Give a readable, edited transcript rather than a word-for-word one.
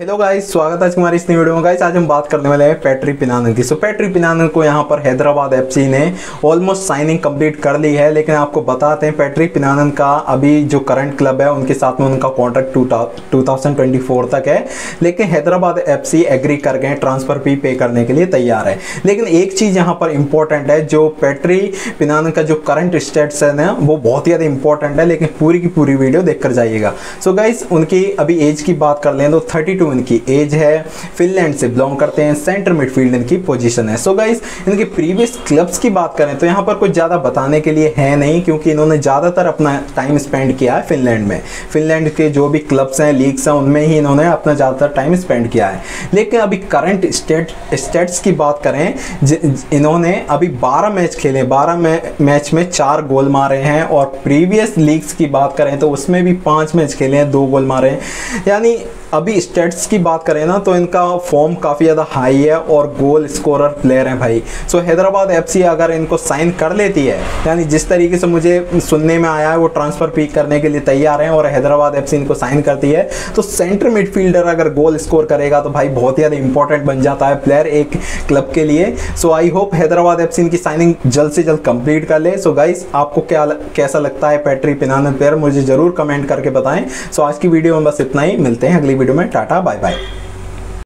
Hello guys, स्वागत है आज हमारी इस नई वीडियो में। गाइस आज हम बात करने वाले हैं पैट्रिक पिनानन की। पैट्रिक पिनानन को यहाँ पर हैदराबाद एफसी ने ऑलमोस्ट साइनिंग कंप्लीट कर ली है, लेकिन आपको बताते हैं पैट्रिक पिनानन का अभी जो करंट क्लब है उनके साथ में उनका कॉन्ट्रैक्ट 2024 तक है, लेकिन हैदराबाद एफसी एग्री कर गए, ट्रांसफर फी पे करने के लिए तैयार है। लेकिन एक चीज़ यहाँ पर इंपॉर्टेंट है, जो पैट्रिक पिनानन का जो करंट स्टेटस है ना वो बहुत ही ज़्यादा इंपॉर्टेंट है, लेकिन पूरी की पूरी वीडियो देख कर जाइएगा। सो गाइस उनकी अभी एज की बात कर लें तो 32 इनकी एज है, फिनलैंड से बिलोंग करते हैं, सेंटर मिडफील्ड इनकी पोजीशन है। सो गाइस इनके प्रीवियस क्लब्स की बात करें तो यहाँ पर कुछ ज़्यादा बताने के लिए है नहीं, क्योंकि इन्होंने ज़्यादातर अपना टाइम स्पेंड किया है फिनलैंड में। फिनलैंड के जो भी क्लब्स हैं, लीग्स हैं, उनमें ही इन्होंने अपना ज़्यादातर टाइम स्पेंड किया है। लेकिन अभी करंट स्टेट्स की बात करें, इन्होंने अभी 12 मैच खेले, 12 मैच में 4 गोल मारे हैं, और प्रीवियस लीग्स की बात करें तो उसमें भी 5 मैच खेले हैं, 2 गोल मारे हैं। यानी अभी स्टेट्स की बात करें ना तो इनका फॉर्म काफ़ी ज़्यादा हाई है और गोल स्कोरर प्लेयर हैं भाई। सो हैदराबाद एफसी अगर इनको साइन कर लेती है, यानी जिस तरीके से मुझे सुनने में आया है वो ट्रांसफ़र फी करने के लिए तैयार हैं और हैदराबाद एफसी इनको साइन करती है, तो सेंटर मिडफील्डर अगर गोल स्कोर करेगा तो भाई बहुत ही ज़्यादा इंपॉर्टेंट बन जाता है प्लेयर एक क्लब के लिए। So I hope Hyderabad FC इनकी साइनिंग जल्द से जल्द कंप्लीट कर ले। सो गाइस आपको कैसा लगता है पैट्रिक पिनानन प्लेयर, मुझे ज़रूर कमेंट करके बताएं। सो आज की वीडियो में बस इतना ही, मिलते हैं अगली वीडियो में। Tata bye bye.